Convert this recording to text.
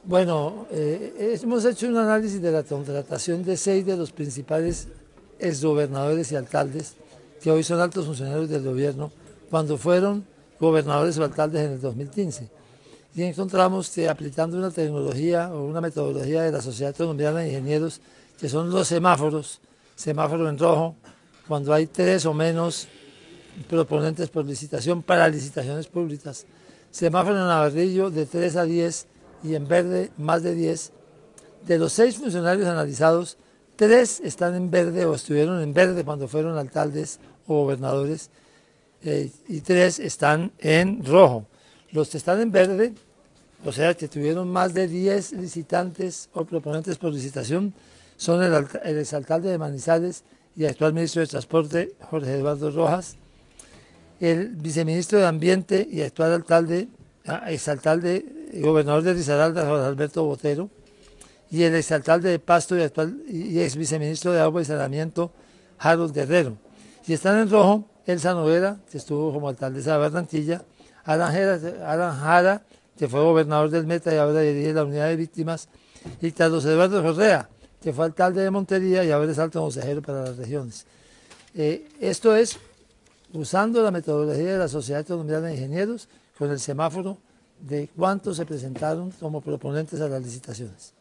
Bueno, hemos hecho un análisis de la contratación de 6 de los principales exgobernadores y alcaldes que hoy son altos funcionarios del gobierno cuando fueron gobernadores o alcaldes en el 2015. Y encontramos que aplicando una tecnología o una metodología de la Sociedad Colombiana de Ingenieros, que son los semáforos, semáforo en rojo, cuando hay 3 o menos proponentes por licitación para licitaciones públicas, semáforo en amarillo de 3 a 10 y en verde más de 10. De los 6 funcionarios analizados, 3 están en verde o estuvieron en verde cuando fueron alcaldes o gobernadores y 3 están en rojo. Los que están en verde, o sea que tuvieron más de 10 licitantes o proponentes por licitación, son el exalcalde de Manizales y actual ministro de Transporte, Jorge Eduardo Rojas, el viceministro de Ambiente y actual alcalde, exalcalde, gobernador de Risaralda, Jorge Alberto Botero, y el exalcalde de Pasto y actual y ex viceministro de Agua y Saneamiento, Harold Guerrero. Y están en rojo Elsa Noguera, que estuvo como alcaldesa de Barranquilla, Alan Jara, que fue gobernador del Meta y ahora dirige la unidad de víctimas, y Carlos Eduardo Correa, que fue alcalde de Montería y ahora es alto consejero para las regiones. Esto es usando la metodología de la Sociedad Colombiana de Ingenieros con el semáforo de cuántos se presentaron como proponentes a las licitaciones.